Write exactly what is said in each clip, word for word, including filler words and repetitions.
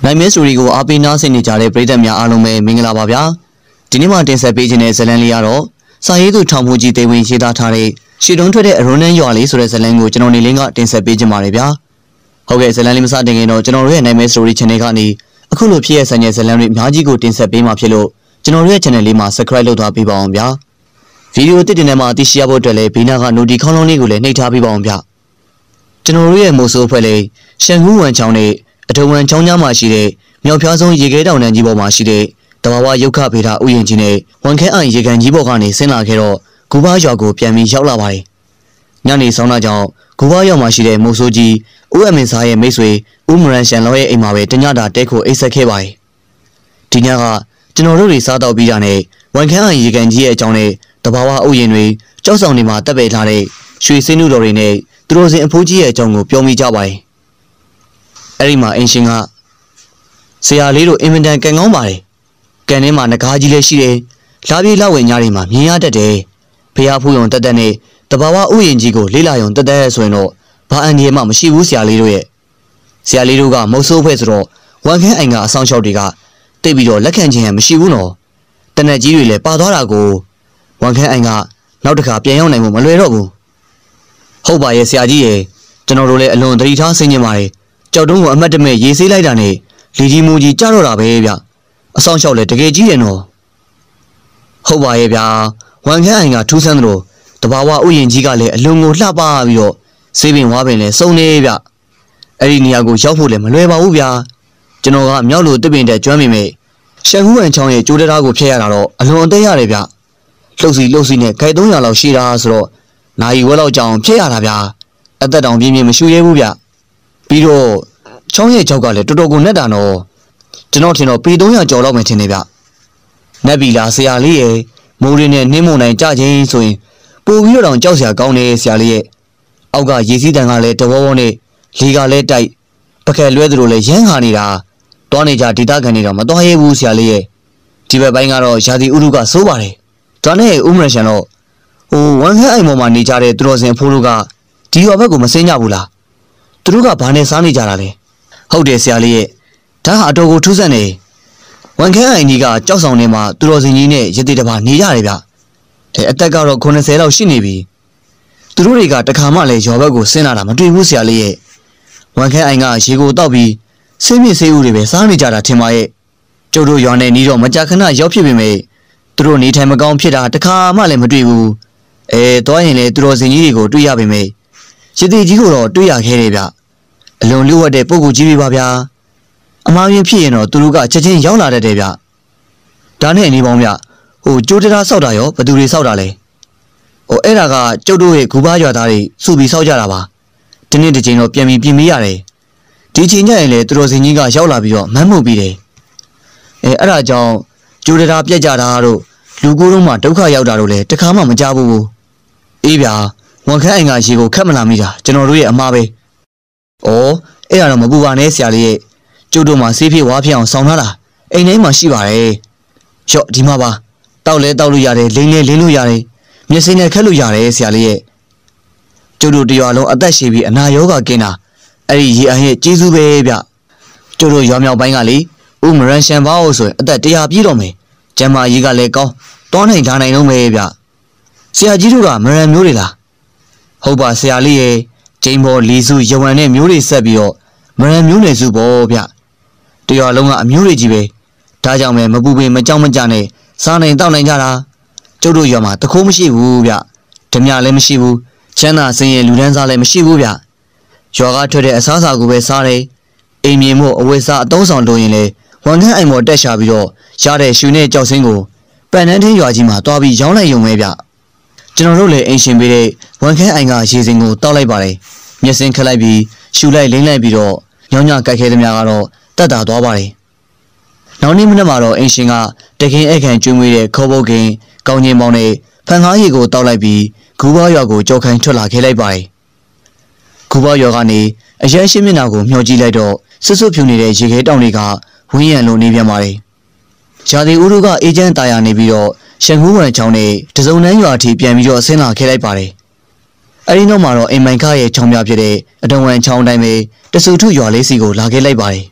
နိုင်မဲစတိုရီကိုအားပေးနားဆင်နေကြတဲ့ပရိသတ်များအားလုံးပဲမင်္ဂလာပါဗျာဒီနေ့မှတင်ဆက်ပေးခြင်းတဲ့ဇလန်လေးကတော့စာရေးသူထောင်မှုကြီးတေဝင်ရေးသားထားတဲ့ရှေ့တုံးထွက်တဲ့အရွန်းနှန်းရွာလေးဆိုတဲ့ဇလန်ကိုကျွန်တော်နေလင်းကတင်ဆက်ပေးခြင်းပါတယ်ဗျာဟုတ်ကဲ့ဇလန်လေးမစတင်ခင်တော့ကျွန်တော်တို့ရဲ့နိုင်မဲစတိုရီ channel ကနေအခုလိုဖြစ်ရဆန်ရဲ့ဇလန်တွေအများကြီးကိုတင်ဆက်ပေးမှာဖြစ်လို့ကျွန်တော်တို့ရဲ့ channel လေးမှာ subscribe လုပ်ထားပေးပါအောင်ဗျာဗီဒီယိုတစ်တင်ထဲမှာသိရှိရဖို့အတွက်လည်းဘေးနားက notification ခေါင်းလုံးလေးကိုလည်းနှိပ်ထားပေးပါအောင်ဗျကျွန်တော်တို့ရဲ့မိုးဆိုးအဖွဲ့လေးရှန်ဟူးဝမ်ချောင်းနဲ့အထုံဝမ်ချောင်းကြားမှာရှိတဲ့မြောက်ဖျားဆုံးရေခဲတောင်တန်းကြီးပေါ်မှာရှိတဲ့တဘာဝရုပ်ခဗေဒဥယျာဉ်ကြီးနဲ့ဝန်ခဲအိုင်ရေကန်ကြီးပေါ်ကနေဆင်းလာခဲ့တော့ဂူဘာရွာကိုပြန်ပြီးရောက်လာပါတယ်။ညနေဆောင်တာကြောင့်ဂူဘာရွာမှာရှိတဲ့မိုးဆိုးကြီးဦးအမင်းစားရဲ့မိတ်ဆွေဦးမရန်ရှန်လောရဲ့အိမ်မှာပဲတညတာတဲခိုအိတ်ဆက်ခဲ့ပါတယ်။ဒီညကကျွန်တော်တို့တွေစားတော့ပြီးတာနဲ့ဝန်ခဲအိုင်ရေကန်ကြီးရဲ့အကြောင်းနဲ့တဘာဝဥယျာဉ်တွေကြောက်ဆောင်တွေမှာတက်ပယ်ထားတဲ့ရွှေစင်းနုတော်တွေနဲ့သူတို့စင်အဖိုးကြီးရဲ့အကြောင်းကိုပြောမိကြပါတယ်။အဲဒီမှာအင်ရှင်ကဆရာလေးတို့အင်မတန်ကန်ကောင်းပါတယ်ကန်ထဲမှာငကားကြီးလည်းရှိတယ်လာပြေးလောက်ဝင်ညတွေမှာမြင်ရတတ်တယ်ဖះဖူးယုံတက်တက်နဲ့တဘာဝဥယျာဉ်ကြီးကိုလေးလာယုံတက်တက်ဆိုရင်တော့ဘာအန်ဒီမှမရှိဘူးဆရာလေးတို့ရဲ့ဆရာလေးတို့ကမုတ်ဆိုးဖွဲ့ဆိုတော့ဝန်ခန်းအိမ်ကအဆောင်လျှောက်တွေကတိတ်ပြီးတော့လက်ခံခြင်းမရှိဘူးနော်တနက်ကြီးတွေလည်းပါသွားတာကိုဝန်ခန်းအိမ်ကနောက်တစ်ခါပြန်ရောက်နိုင်မှုမလွယ်တော့ဘူးဟုတ်ပါရဲ့ဆရာကြီးရဲ့ကျွန်တော်တို့လည်းအလွန်သတိထားဆင်ခြင်ပါတယ်ကြောက်တုံးကိုအမတ်တမဲ့ရေးဆေးလိုက်တာနဲ့လီကြီးမူကြီးကြတော့တာပဲဗျအဆောင်လျှောက်လဲတကယ်ကြီးတယ်နော်ဟုတ်ပါရဲ့ဗျာဝန်ခန်းအိမ်ကထူးဆန်းသလိုတဘာဝဥယျာဉ်ကြီးကလည်းအလွန်ကိုလှပပြီးတော့ဆေးပင်ဝါပင်လည်းစုံနေဗျအဲ့ဒီနေရာကိုရောက်ဖို့လည်းမလွယ်ပါဘူးဗျာကျွန်တော်ကမြောက်လို့တစ်ပင်တက်ကျွမ်းမိမိရှန်ဟူးဝမ်ချောင်းရဲ့ကျိုးတရားကိုဖျက်ရတာတော့အလွန်အသက်ရတယ်ဗျလှုပ်စီလှုပ်စီနဲ့ခိုင်သုံးရာလောက်ရှိတာဆိုတော့နိုင်ဝဲလောက်ကြောင်ဖျက်ရတာဗျအသက်တောင်ပြင်းပြင်းမရှူရဲဘူးဗျပြီးတော့ချောင်းရဲ့ကြောက်ကလည်းတော်တော်ကိုနဲ့တာနော်ကျွန်တော်ထင်တော့ပေသုံးရာကျော်လောက်မှထင်နေဗျနက်ဘီလာဆရာလေးရဲ့မိုးရင်းနဲ့နှင်းမုန်တိုင်းကြချင်းဆိုရင်ပို့ပြီးတော့ကြောက်စရာကောင်းနေဆရာလေးရဲ့အောက်ကရေစီးတန်ကလည်းတဝေါဝေါနဲ့လေကလည်းတိုက်ပကက်လွဲသလိုလည်းရမ်းခါနေတာတွားနေကြဒေတာခံနေတော့မတွားရဲဘူးဆရာလေးရဲ့ဒီဘက်ပိုင်းကတော့ရာသီဥတုကစိုးပါတယ်ဒါနဲ့ဦးမရရှန်တော့ဟိုဝန်ခန်းအိမ်ပေါ်မှာနေကြတဲ့သူတော်စင်ဖိုးတို့ကဒီရွာဘက်ကိုမစင်းကြဘူးလားသူတို့ကဘာနဲ့စားနေကြတာလဲဟုတ်တယ်ဆရာလေးရဲ့ဒါဟာအတော်ကိုထူးဆန်းနေဝန်ခဲအိုင်ကြီးကကြောက်ဆောင်နေမှာသူတော်စင်ကြီးနဲ့ရတိတပါနေရတယ်ဗျအဲအသက်ကတော့ခုနှစ်ဆယ်လောက်ရှိနေပြီသူတို့တွေကတခါမှလည်းရွာဘက်ကိုဆင်းလာတာမတွေ့ဘူးဆရာလေးရဲ့ဝန်ခဲအိုင်ကရေကိုတောက်ပြီးဆေးမြင့်ဆေးဦးတွေပဲစားနေကြတာထင်ပါရဲ့ကျုပ်တို့ရွာနဲ့နီးတော့မကြာခဏရောက်ဖြစ်ပေမဲ့သူတို့နေထိုင်မကောင်းဖြစ်တာတခါမှလည်းမတွေ့ဘူးအဲတော့ရင်လေသူတော်စင်ကြီးတွေကိုတွေ့ရပေမဲ့ရတိကြီးကိုတော့တွေ့ရခဲ့တယ်ဗျအလွန်လျှို့ဝှက်တဲ့ပုံကူကြီးပဲပါဗျာအမှားယွင်းဖြစ်ရင်တော့သူတို့ကချက်ချင်းရောက်လာတတ်တယ်ဗျဒါနဲ့အနေပေါင်းဗျဟိုကျိုးတရားဆောက်တာရောဘယ်သူတွေဆောက်တာလဲဟိုအဲ့ဒါကကျုပ်တို့ရဲ့ဂူဘာရွာသားတွေစုပြီးဆောက်ကြတာပါဒီနေ့ဒီချိန်တော့ပြန်ပြီးပြင်ပေးရတယ်ဒီချိန်ကျရင်လေသူတော်စင်ကြီးကရောက်လာပြီးတော့မမ်းမှုပြီးတယ်အဲအဲ့ဒါကြောင့်ကျိုးတရားပြက်ကြတာတို့လူကိုယ်လုံးမှာဒုက္ခရောက်တာတို့လည်းတခါမှမကြဘူးအေးဗျာဝန်ခန်းအိမ်ကရေကိုခတ်မလာမိတာကျွန်တော်တို့ရဲ့အမှားပဲ။အော်အဲ့ဒါတော့မပူပါနဲ့ဆရာလေးရဲ့ကျုပ်တို့မှာဆေးဖြစ်ဝါဖြစ်အောင်ဆောင်းထားတာအိမ်ထဲမှာရှိပါတယ်။ရော့ဒီမှာပါတောက်လဲတောက်လို့ရတယ်လိမ့်လဲလိမ့်လို့ရတယ်မျက်စိနဲ့ခက်လို့ရတယ်ဆရာလေးရဲ့ကျုပ်တို့တရွာလုံးအသက်ရှည်ပြီးအနာရောဂါကင်းတာအဲ့ဒီရေအန်ရဲ့ကျေးဇူးပဲဗျ။ကျုပ်တို့ရွာမြောက်ပိုင်းကလေဦးမရန်ရှန်ပါအောင်ဆိုရင်အသက်တရာပြည့်တော့မယ်။ကျမ်းမာရေးကလည်းကောင်းတောနိုင်ထားနိုင်လုံးပဲဗျ။ဆရာကြီးတို့ကမရန်မျိုးတွေလားဟုတ်ပါဆရာလေးရဲ့ကျင်းပေါ်လီစုရဝံနဲ့မျိုးတွေဆက်ပြီးတော့မရန်မျိုးနယ်စုပေါ့ဗျတရွာလုံးကအမျိုးတွေကြီးပဲဒါကြောင့်ပဲမပူပင်မကြောက်မကြနဲ့စားနိုင်တောက်နိုင်ကြတာကျုပ်တို့ရွာမှာတခိုးမရှိဘူးဗျဓမြလည်းမရှိဘူးချမ်းသာစင်ရဲ့လူဒန်းစားလည်းမရှိဘူးဗျရွာကထွက်တဲ့အစားအစာကိုပဲစားတယ်အိမ်မြေမို့အဝတ်စားအသုံးဆောင်လိုရင်လေဝန်ထမ်းအိမ်ပေါ်တက်ရှာပြီးတော့ရတဲ့ရွှေနဲ့ကြောက်စင်းကိုပန်နန်းထင်းရွာကြီးမှာတွားပြီးရောင်းလိုက်ရုံပဲဗျကျွန်တော်တို့လည်းအိမ်ရှင်ပေးတဲ့ဝန်ခန်းအိမ်ကရေစင်ကိုတောက်လိုက်ပါတယ်မျက်စင်းခက်လိုက်ပြီးရှူလိုက်လိမ့်လိုက်ပြီးတော့ညောင်းညကြိုက်ခဲသမျှကတော့တက်တာသွားပါတယ်နောက်နေ့မနက်မှာတော့အိမ်ရှင်ကတခင်အခန့်ကျွေးမွေးတဲ့ခေါ်ပုတ်ခင်ကောင်းကျင်ပေါင်းနဲ့ဖန်ကားရီကိုတောက်လိုက်ပြီးဂူဘာရွာကိုကြောက်ခိုင်းထွက်လာခဲ့လိုက်ပါတယ်ဂူဘာရွာကနေအရန်ရှင်းမျက်နှာကိုမျှော်ကြည့်လိုက်တော့ဆွဆွဖြူနေတဲ့ရေခဲတောင်တွေကဝင်းရံလိုနေပြန်ပါတယ်ရာသီဥတုကအေဂျင့်တာယာနေပြီးတော့ရှန်ဟူးဝမ်ချောင်းနဲ့တစုံနှန်းရွာအထိပြန်ပြီးတော့ဆင်းလာခဲ့လိုက်ပါတယ်အဲဒီနောက်မှာတော့အိမ်မိုင်ခရဲ့ချောင်းပြဖြစ်တဲ့အတုံဝမ်ချောင်းတိုင်းပဲတဆူထုရွာလေးစီကိုလာခဲ့လိုက်ပါတယ်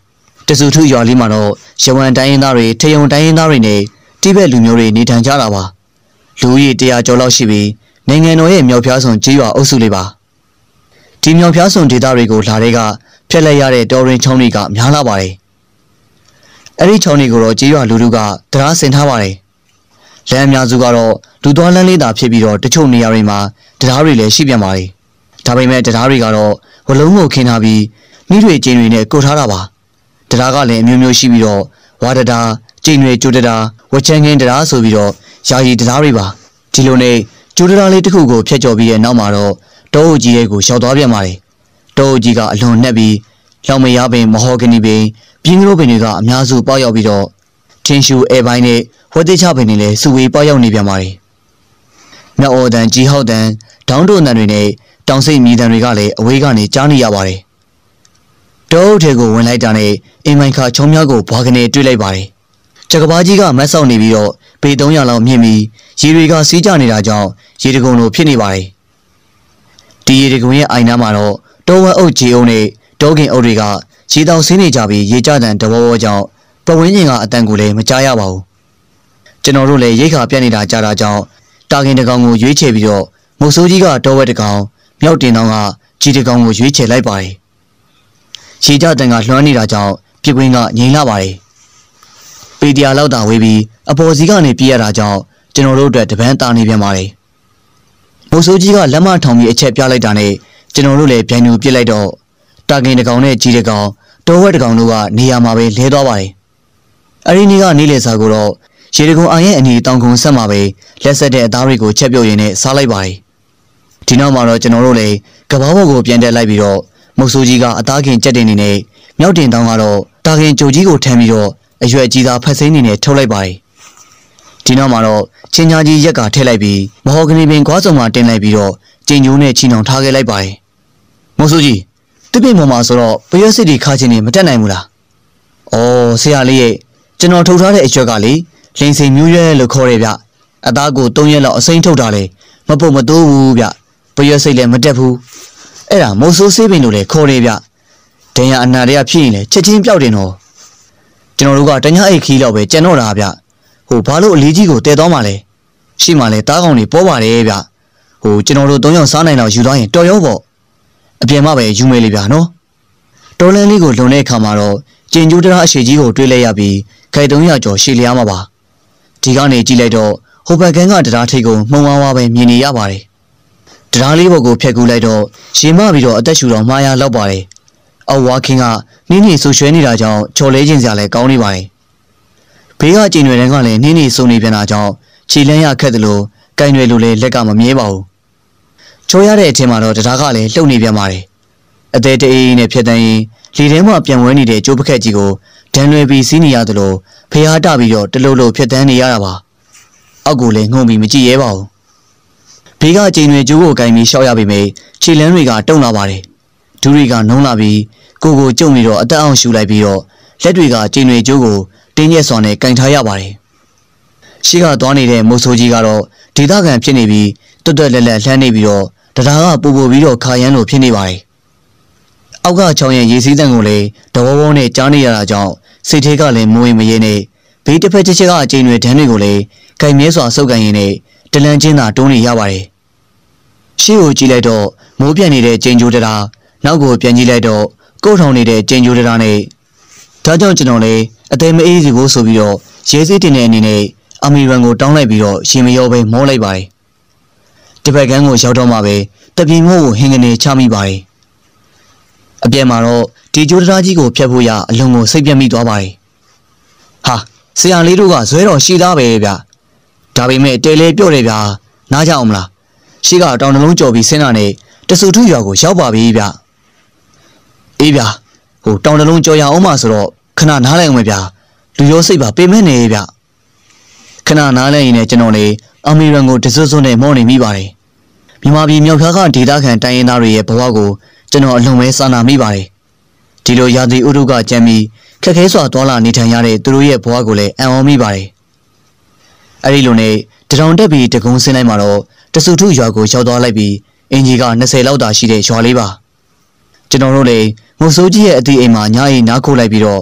တဆူထုရွာလေးမှာတော့ရဝမ်တိုင်းရင်းသားတွေထေယုံတိုင်းရင်းသားတွေနဲ့တိဘက်လူမျိုးတွေနေထိုင်ကြတာပါလူကြီးတရာကျော်လောက်ရှိပြီးနိုင်ငံတော်ရဲ့မြောက်ဖျားစွန်ကြေးရွာအုပ်စုလေးပါဒီမြောက်ဖျားစွန်ဒေသတွေကိုလာတဲ့ကဖျက်လိုက်ရတဲ့တော်ရင်ချောင်းတွေကများလာပါတယ်အဲ့ဒီချောင်းတွေကိုတော့ကြေးရွာလူလူကတရားဆင်ထားပါတယ်လမ်းအများစုကတော့လူသွားလမ်းလေးသာဖြစ်ပြီးတော့တချို့နေရာတွေမှာတရားတွေလည်းရှိပြန်ပါတယ်ဒါပေမဲ့တရားတွေကတော့ဝလုံးကိုခင်းထားပြီးမိတွေကျင်းတွေနဲ့ကုတ်ထားတာပါတရားကလည်းအမျိုးမျိုးရှိပြီးတော့ဝါဒတာကျင်းတွေကျိုးတရားဝချန်ငင်းတရားဆိုပြီးတော့ယာယီတရားတွေပါဒီလိုနဲ့ကျိုးတရားလေးတစ်ခုကိုဖျက်ကျော်ပြီးတဲ့နောက်မှာတော့တောအုပ်ကြီးရဲ့ကိုရှောက်သွားပြန်ပါတယ်တောအုပ်ကြီးကအလွန်နှက်ပြီးလောင်မရပင်မဟောကနီပင်ပြင်းကလေးပင်တွေကအများစုပေါက်ရောက်ပြီးတော့ထင်းရှူအဲပိုင်းနဲ့ဝက်သေးချပင်တွေလည်းစုဝေးပေါက်ရောက်နေပြန်ပါတယ်မြောက်အော်တန်ကြီးဟောက်တန်ဒေါင်းတို့တန်တွေနဲ့တောင်စိတ်မြည်တန်တွေကလည်းအဝေးကနေကြားနေရပါတယ်တောအုပ်ထဲကိုဝင်လိုက်တာနဲ့အိမ်မိုင်ခါချုံများကိုဘွားကနေတွေ့လိုက်ပါတယ်ကြက်ကဘာကြီးကမတ်ဆောက်နေပြီးတော့ပေသုံးရာလောက်မြင့်ပြီးရေတွေကစီးကျနေတာကြောင့်ရေတကုံလိုဖြစ်နေပါတယ်ဒီရေတကုံရဲ့အိုင်နာမှာတော့တောဝက်အုပ်ကြီးအုံနဲ့တောခင်အုပ်တွေကရေတောင်ဆင်းနေကြပြီးရေကြတန်တဘောဘောကြောင့်ပဝင်းကျင်ကအတန်ကိုလည်းမကြားရပါဘူးကျွန်တော်တို့လည်းရိတ်ခါပြတ်နေတာကြားတာကြောင့်တာခင်တကောင်ကိုရွေးချယ်ပြီးတော့မုတ်ဆိုးကြီးကတောဝက်တကောင်မြောက်တင်တောင်ကကြီးတကောင်ကိုရွေးချယ်လိုက်ပါတယ်ရေကြတန်ကလွှမ်းနေတာကြောင့်ပြကွင်းကငြိမ်လာပါတယ်ပေတရာလောက်တာဝေးပြီးအပေါ်စီကနေပြေးရတာကြောင့်ကျွန်တော်တို့အတွက်တပန်းတာနေပြန်ပါတယ်မုတ်ဆိုးကြီးကလက်မထောင်ပြီးအချက်ပြလိုက်တာနဲ့ကျွန်တော်တို့လည်းပြန်ညူပြစ်လိုက်တော့တာကင်တကောင်နဲ့ကြီးတကောင်တောဝက်တကောင်တို့ကနေရာမှာပဲလဲသွားပါတယ်အရီနီကနေလေစာကိုတော့ရေတကုံအိုင်ရဲ့အနီတောင်ကုန်းဆက်မှာပဲလက်ဆက်တဲ့အသားတွေကိုချက်ပြုတ်ရင်းနဲ့စားလိုက်ပါတယ်ဒီနောက်မှာတော့ကျွန်တော်တို့လည်းကဘာဘောကိုပြန်တက်လိုက်ပြီးတော့မုတ်ဆိုးကြီးကအသားခင်ကြက်တင်နေနဲ့မြောက်တင်တောင်ကတော့တာခင်ကြိုကြီးကိုထမ်းပြီးတော့အရွယ်ကြီးသားဖက်စိမ့်နေနဲ့ထုတ်လိုက်ပါတယ်ဒီနောက်မှာတော့ချင်းညာကြီးရက်ကထည့်လိုက်ပြီးမဟော်ဂနီပင်ကွာစုံမှာတင်လိုက်ပြီးတော့ကျင်ကျိုးနဲ့ချီနှောင်ထားခဲ့လိုက်ပါတယ်မုတ်ဆိုးကြီးတစ်ပိမော်မှာဆိုတော့ပရွက်စစ်တီခါချင်းနေမတက်နိုင်ဘူးလားအော်ဆရာလေးရဲ့ကျွန်တော်ထုတ်ထားတဲ့အရွက်ကလေလင်းစိန်မျိုးရွက်လို့ခေါ်ရဗျအသားကို၃ရက်လောက်အစိမ့်ထုတ်တာလေမပုတ်မတိုးဘူးဗျပရွက်စိတ်လည်းမတက်ဘူးအဲ့ဒါမုတ်ဆိုးဆေးပင်လို့လေခေါ်ရဗျဒင်ရအနာတွေကဖြစ်ရင်လေချက်ချင်းပြောက်တင်တော့ကျွန်တော်တို့ကတညအိတ်ခီးလောက်ပဲကျန်တော့တာဗျဟိုဘာလို့အလေးကြီးကိုတဲသွားမှလဲရှိမှလဲတားကောင်တွေပေါ်ပါတယ်ဗျဟိုကျွန်တော်တို့၃ယောက်စားနိုင်တော့ယူသွားရင်တော်ရောပေါ့အပြင်မှာပဲယူမဲလေးဗျနော်တော်လန်းလေးကိုလုံတဲ့အခါမှာတော့ကျင်ကျိုးတရားအရှိကြီးကိုတွေးလိုက်ရပြီးခိုင်၃ရာကျော်ရှည်လျားမှာပါဒီကနေကြည့်လိုက်တော့ဟိုဘက်ကန်းကတရားထိတ်ကိုမှုံဝါးဝါပဲမြင်နေရပါတယ်တရားလေးဘုတ်ကိုဖျက်ကူးလိုက်တော့ရှင်မပြီးတော့အသက်ရှူတော့မှားရလောက်ပါတယ်အော်ဝါခင်းကနင်းနေဆူရွှဲနေတာကြောင့်ချော်လဲခြင်းစရာလည်းကောင်းနေပါတယ်ဘေးကကျင်တွေတန်းကလည်းနင်းနေစုံနေပြန်တာကြောင့်ခြေလန်းရခက်တယ်လို့ကင်တွေလိုလည်းလက်ကမမြဲပါဘူးချော်ရတဲ့အထင်မှာတော့တရားကလည်းလှုပ်နေပြန်ပါတယ်အသေးတေးနဲ့ဖြတ်တန်းရင်လေထဲမှာပြန်ဝဲနေတဲ့ကျိုးပခက်ကြီးကိုဒဏ်လွယ်ပြီးစီးနေရသလိုဖျားတပြီးတော့တလူလူဖြတ်တန်းနေရတာပါအောက်ကိုလည်းငုံပြီးမကြည့်ရဲပါဘူးဘေးကကျင်တွေကျိုးကိုကင်ပြီးရှောက်ရပေမယ့်ခြေလန်းတွေကတုံလာပါတယ်ဒူးတွေကနှုံးလာပြီးကိုကိုကျုံနေတော့အသက်အောင်ရှူလိုက်ပြီးတော့လက်တွေကကျင်တွေကျိုးကိုတင်းရက်စွာနဲ့ကင်ထားရပါတယ်ရှိကသွားနေတဲ့မုတ်ဆိုးကြီးကတော့ဒေသခံဖြစ်နေပြီးတွတ်တွတ်လက်လက်လှမ်းနေပြီးတော့တရားကပူပူပြီးတော့ခါရမ်းလို့ဖြစ်နေပါတယ်အောက်ကချောင်းရဲ့ရေစည်းတန်းကိုလည်းတဝဝနဲ့ကြားနေရတာကြောင့်စိတ်ထဲကလည်းမွေးမရဲနဲ့ဘေးတစ်ဖက်တစ်ချက်ကအကျဉ်းတွေဒန်းတွေကိုလည်းကင်မြဲစွာဆုပ်ကန်ရင်းနဲ့တလန်းချင်းသာတွန်းနေရပါတယ်ရှေ့ကိုကြည့်လိုက်တော့မိုးပြန့်နေတဲ့ကျင်းကျိုးတရားနောက်ကိုပြန်ကြည့်လိုက်တော့ကိုယ်ထောင်နေတဲ့ကျင်းကျိုးတရားနဲ့ဒါကြောင့်ကျွန်တော်လည်းအသေးမအေးစီဖို့ဆိုပြီးတော့ရဲစည်းတင်တဲ့အနေနဲ့အမီရန်ကိုတောင်းလိုက်ပြီးတော့ရှင်မရောပဲမောလိုက်ပါတယ်ဒီဘက်ကန်းကိုရောက်တော့မှပဲတပြင်းမို့ကိုဟင်းကနေချမိပါတယ်အပြဲမှာတော့ဒီကျိုးတရားကြီးကိုဖျက်ဖို့ရအလုံးကိုစိတ်ပြတ်မိသွားပါတယ်ဟာဆရာလေးတို့ကဇွဲတော်ရှိသားပဲဗျဒါပေမဲ့တဲလဲပြော့တယ်ဗျာနားကြအောင်မလားရှိကတောင်နှလုံးကြော်ပြီးဆင်းတာနဲ့တဆူထုရွာကိုရောက်ပါပြီဗျအေးဗျဟိုတောင်နှလုံးကြော်ရအောင်မှဆိုတော့ခဏနားလိုက်အောင်ဗျာလူရောစိတ်ပါပေးမဲ့နေဗျခဏနားလိုက်ရင်လည်းကျွန်တော်လေအမီရန်ကိုတဆွဆွနဲ့မောနေမိပါတယ်မြန်မာပြည်မြောက်ဖျားကဒေသခံတိုင်းရင်းသားတွေရဲ့ဘဝကိုကျွန်တော်အလွန်ပဲစာနာမိပါတယ်ဒီလိုရာသီဥတုကကြမ်းပြီးခက်ခဲစွာသွားလာနေထိုင်ရတဲ့သူတို့ရဲ့ဘဝကိုလည်းအံ့ဩမိပါတယ်အဲ့ဒီလိုနဲ့တထောင်တက်ပြီးတကုံးဆင်းလိုက်မှာတော့တဆူထုရွာကိုရောက်သွားလိုက်ပြီးအင်ကြီးက၂၀လောက်သာရှိတဲ့ရွာလေးပါကျွန်တော်တို့လည်းမုတ်ဆိုးကြီးရဲ့အတီးအိမ်မှာညအိမ်နားခိုးလိုက်ပြီးတော့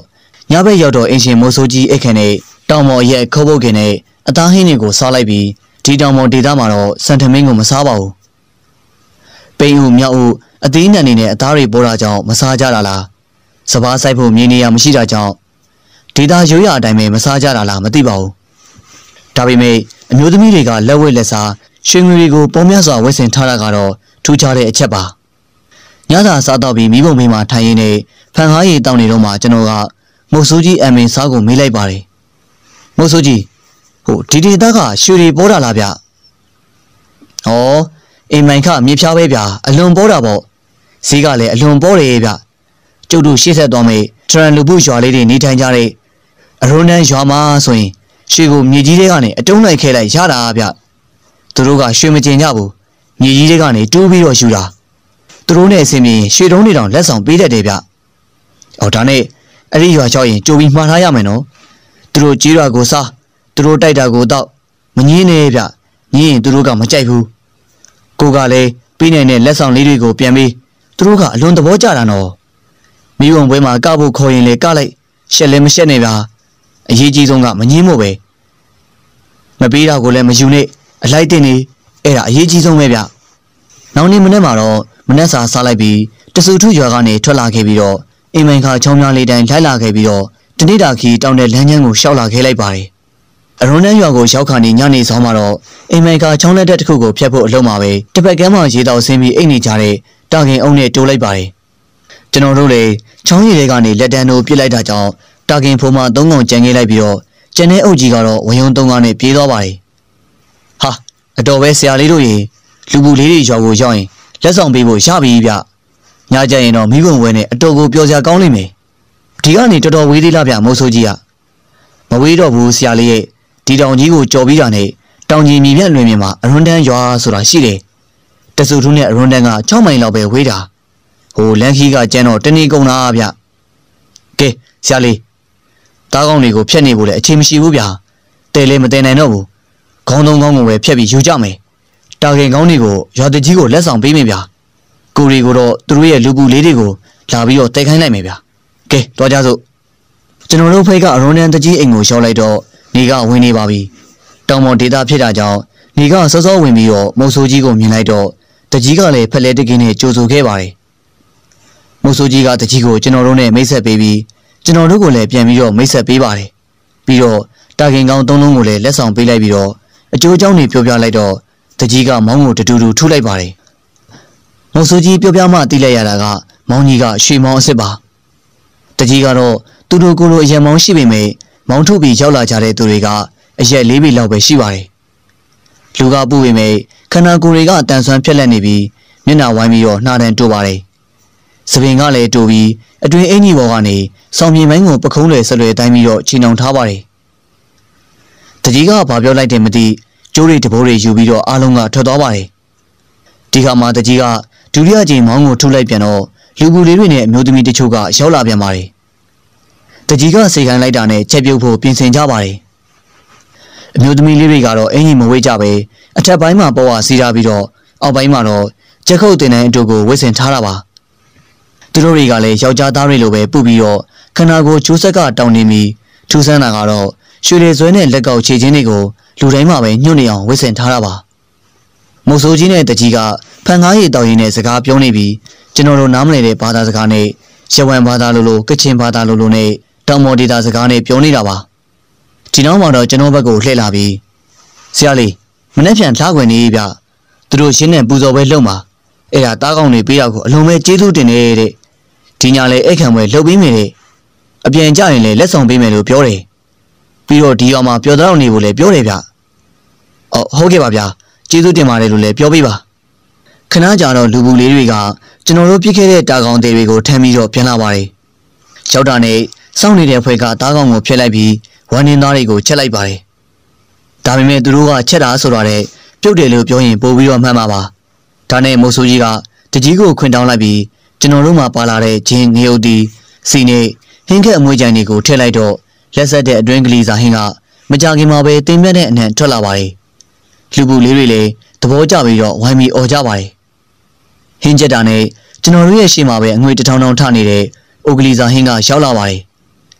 ညဘက်ရောက်တော့အင်ရှင်မိုးဆိုးကြီးအိတ်ခနဲ့တောင်ပေါ်ရဲ့ခုတ်ပုတ်ခင်နဲ့အသားဟင်းတွေကိုစားလိုက်ပြီးဒီတောင်ပေါ်ဒေသမှာတော့စံထမင်းကိုမစားပါဘူးပိန်ဦးမြောက်ဦးအသေးနံနေနဲ့အသားတွေပေါ်တာကြောင့်မစားကြတာလားစပားဆိုင်ဖို့မြင်နေရမရှိတာကြောင့်ဒေသရိုးရာအတိုင်းပဲမစားကြတာလားမသိပါဘူးဒါပေမဲ့အမျိုးသမီးတွေကလက်ဝဲလက်စားရွှေငွေတွေကိုပုံများစွာဝတ်ဆင်ထားတာကတော့ထူးခြားတဲ့အချက်ပါညသာစားတော့ပြီးမိဘုံမေးမှာထိုင်ရင်းနဲ့ဖန်ကားရည်တောင်းနေတော့မှကျွန်တော်ကမုတ်ဆိုးကြီးအမင်စားကိုမေးလိုက်ပါတယ်မုတ်ဆိုးကြီးဟိုဒီဒေသကရွှေတွေပေါ်တာလားဗျဟောအိမ်မိုင်ခမြေဖြားပဲဗျအလွန်ပေါ်တာပေါ့ဈေးကလည်းအလွန်ပေါ်တယ်ဗျကျုပ်တို့ရှေ့ဆက်သွားမေးထရန်လူပုရွာလေးတွေနေထိုင်ကြတဲ့အရုံးတန်းရွာမှာဆိုရင်ရွှေကိုမြေကြီးတွေကနေအတုံးလိုက်ခဲလိုက်ရတာဗျသူတို့ကရွှေမကျင်ကြဘူးမြေကြီးတွေကနေတူးပြီးတော့ယူတာသူတို့နဲ့အစင်းမြင်ရွှေတုံးတွေတောင်လက်ဆောင်ပေးတတ်တယ်ဗျအော်ဒါနဲ့အဲ့ဒီရွာချောက်ရင်ကြိုပြီးမှားထားရမယ်နော်သူတို့ကြီးရွာကိုစားသူတို့တိုက်တာကိုတော့မငင်းနဲ့ဗျငင်းရင်သူတို့ကမကြိုက်ဘူးကိုကလည်းပြီးနေတဲ့လက်ဆောင်လေးတွေကိုပြန်ပြီးသူတို့ကအလွန်သဘောကျတာနော်မိဘပွဲမှာကဖို့ခေါ်ရင်လေကလိုက်ရှက်လည်းမရှက်နဲ့ဗျာအရေးကြီးဆုံးကမငင်းမို့ပဲမပေးတာကိုလည်းမယူနဲ့အလိုက်တင်နေအဲ့ဒါအရေးကြီးဆုံးပဲဗျနောက်နေ့မနေ့မှာတော့မနေ့စာစားလိုက်ပြီးတဆူထုရွာကနေထွက်လာခဲ့ပြီးတော့အိမ်မိုင်ခါချောင်းများလေးတိုင်းလိုက်လာခဲ့ပြီးတော့တနေ့တာခီတောင်းတဲ့လမ်းကျန်းကိုရှောက်လာခဲ့လိုက်ပါတယ်အရုံးတန်းရွာကိုရောက်ခါနေညနေဆောင်မှာတော့အိမ်မိုင်ခါချောင်းလက်တက်တစ်ခုကိုဖျက်ဖို့အလုံးမှာပဲတစ်ပတ်ကမ်းမှာရေတောက်ဆင်းပြီးအိတ်နေကြတဲ့တာခင်အုံနဲ့တိုးလိုက်ပါတယ်ကျွန်တော်တို့လည်းချောင်းရည်တွေကနေလက်တန်းတို့ပြစ်လိုက်တာကြောင့်တာခင်ဖိုးမသုံးကောင်ကြံခဲ့လိုက်ပြီးတော့ကျန်တဲ့အုပ်ကြီးကတော့ဝယုံသုံးကားနဲ့ပြေးသွားပါတယ်ဟာအတော်ပဲဆရာလေးတို့ရေလူပူလေးတွေရွာကိုရောက်ရင်လက်ဆောင်ပေးဖို့ရပြီဗျညကြရင်တော့မိဘဝဲနဲ့အတော်ကိုပျော်စရာကောင်းလိမ့်မယ်ဒီကနေတော်တော်ဝေးသေးလားဗျမိုးဆိုးကြီးကမဝေးတော့ဘူးဆရာလေးရဲ့ဒီတောင်ကြီးကိုကြော်ပြီးတာနဲ့တောင်ကြီးမြေပြန့်လွင်မြင်မှာအရွန်းတန်းရွာဆိုတာရှိတယ်တဆူထုနဲ့အရွန်းတန်းက၆မိုင်လောက်ပဲဝေးတာဟိုလန်ခီကကျန်းတော့တနေ့ကုန်တာဗျကဲဆရာလေးတားကောင်းတွေကိုဖျက်နေဖို့လည်းအချိန်မရှိဘူးဗျတဲလည်းမတဲနိုင်တော့ဘူးခေါင်းသုံးခေါင်းကိုပဲဖျက်ပြီးယူကြမယ်တာခင်ကောင်းတွေကိုရွာတကြီးကိုလက်ဆောင်ပေးမယ်ဗျကိုရီကိုတော့သူတို့ရဲ့လူပူလေးတွေကိုလာပြီးတော့တိုက်ခိုင်းလိုက်မယ်ဗျကဲတော်ကြစို့ကျွန်တော်တို့ဖိတ်ကအရွန်းတန်းတကြီးအိမ်ကိုရှောက်လိုက်တော့နေကဝင်နေပါပြီတောင်ပေါ်ဒေတာဖြစ်တာကြောင့်နေကစောစောဝင်ပြီးတော့မုတ်ဆိုးကြီးကိုမြင်လိုက်တော့တကြီးကလည်းဖက်လဲတကင်းနဲ့ကြိုဆိုခဲ့ပါတယ်မုတ်ဆိုးကြီးကတကြီးကိုကျွန်တော်တို့နဲ့မိတ်ဆက်ပေးပြီးကျွန်တော်တို့ကိုလည်းပြန်ပြီးတော့မိတ်ဆက်ပေးပါတယ်ပြီးတော့တာခင်ကောင်းသုံးလုံးကိုလည်းလက်ဆောင်ပေးလိုက်ပြီးတော့အကျိုးအကြောင်းတွေပြောပြလိုက်တော့တကြီးကမောင်းကိုတူတူထုလိုက်ပါတယ်မုတ်ဆိုးကြီးပြောပြမှသိလိုက်ရတာကမောင်းကြီးကရွှေမောင်းအစ်စ်ပါတကြီးကတော့သူတို့ကိုယ်လိုအရံမောင်းရှိပေမဲ့မောင်းထုတ်ပြီးရောက်လာကြတဲ့သူတွေကအရက်လေးပေလောက်ပဲရှိပါတယ်လူကပူပေမဲ့ခန္ဓာကိုယ်တွေကအတန်ဆွမ်းဖြက်လက်နေပြီးမျက်နှာဝိုင်းပြီးတော့နှာတန်တိုးပါတယ်စပင်ကလည်းတိုးပြီးအတွင်အင်ကြီးပေါ်ကနေဆောင်းမြေမိုင်းကိုပခုံးလွယ်ဆက်လွယ်တိုင်းပြီးတော့ချီနှောင်ထားပါတယ်တကြီးကဘာပြောလိုက်တယ်မသိကျိုးတွေတဘိုးတွေယူပြီးတော့အားလုံးကထွက်သွားပါတယ်ဒီခါမှာတကြီးကဒုတိယကြိမ်မောင်းကိုထုတ်လိုက်ပြန်တော့လူပူလေးတွေနဲ့အမျိုးသမီးတချို့ကရောက်လာပြန်ပါတယ်တကြီးကစိတ်ခိုင်းလိုက်တာနဲ့ချက်ပြုတ်ဖို့ပြင်ဆင်ကြပါတယ်အမျိုးသမီးလေးတွေကတော့အင်ကြီးမဝေးကြပဲအထက်ပိုင်းမှာပေါ်ဝစီးထားပြီးတော့အောက်ပိုင်းမှာတော့ချက်ခုတ်တင်တဲ့အတူကိုဝစ်ဆင်ထားတာပါသူတို့တွေကလည်းယောက်ျားသားတွေလိုပဲပုတ်ပြီးတော့ခန္ဓာကိုယ်ချိုးဆက်ကတောင်းနေပြီးထူးဆန်းတာကတော့ရွှေလေဆွဲနဲ့လက်ကောက်ခြေချင်းတွေကိုလူတိုင်းမှာပဲညှို့နေအောင်ဝစ်ဆင်ထားတာပါမုတ်ဆိုးကြီးနဲ့တကြီးကဖန်ကားရည်တောက်ရည်နဲ့စကားပြောနေပြီးကျွန်တော်တို့နားမလည်တဲ့ဘာသာစကားနဲ့ရဝမ်ဘာသာလိုလိုကချင်ဘာသာလိုလိုနဲ့တောင်မော်ဒေတာစကားနဲ့ပြောနေတာပါဒီနောက်မှာတော့ကျွန်တော်ဘက်ကိုလှည့်လာပြီးဆရာလေးမနေ့ပြန်လှခွင့်နေဗျသူတို့ရှင်းနဲ့ပူဇော်ပွဲလုပ်မှာအဲ့ဒါတားကောင်းတွေပေးတော့ကိုအလုံးပဲကျေးဇူးတင်နေတဲ့ဒီညာလေအိတ်ခံပွဲလှုပ်ပေးမယ်တဲ့အပြန်ကြရင်လည်းလက်ဆောင်ပေးမယ်လို့ပြောတယ်ပြီးတော့ဒီအောင်မှာပျော်တော့နေဖို့လည်းပြောတယ်ဗျအော်ဟုတ်ကဲ့ပါဗျာကျေးဇူးတင်ပါတယ်လို့လည်းပြောပေးပါခဏကြာတော့လူပူလေးတွေကကျွန်တော်တို့ပြစ်ခဲ့တဲ့တာကောင်းတွေတွေကိုထမ်းပြီးတော့ပြန်လာပါတယ်ရောက်တာနဲ့စောင့်နေတဲ့ဖွဲ့ကတားကောင်းကိုဖျက်လိုက်ပြီးဝမ်းနည်းသားတွေကိုချက်လိုက်ပါတယ်ဒါပေမဲ့သူတို့ကချက်တာဆိုတော့ပြုတ်တယ်လို့ပြောရင်ပို့ပြီးတော့မှန်ပါပါဒါနဲ့မိုးဆိုးကြီးကတကြီးကိုခွင်တောင်းလိုက်ပြီးကျွန်တော်တို့မှပါလာတဲ့ဂျင်းငရုတ်တီစီနဲ့ဟင်းခက်အမွှေးကြိုင်တွေကိုထည့်လိုက်တော့လက်ဆက်တဲ့အတွင်းကလေးစာဟင်းကမကြခင်မှာပဲတင်ပြတဲ့အနံထွက်လာပါတယ်လူပူလေးတွေလည်းသဘောကျပြီးတော့ဝိုင်းပြီးអော်ကြပါတယ်ဟင်းချက်တာနဲ့ကျွန်တော်တို့ရဲ့ရှေ့မှာပဲအငွေတထောင်ထောင်ထနေတဲ့အိုကလီစာဟင်းကရောက်လာပါတယ်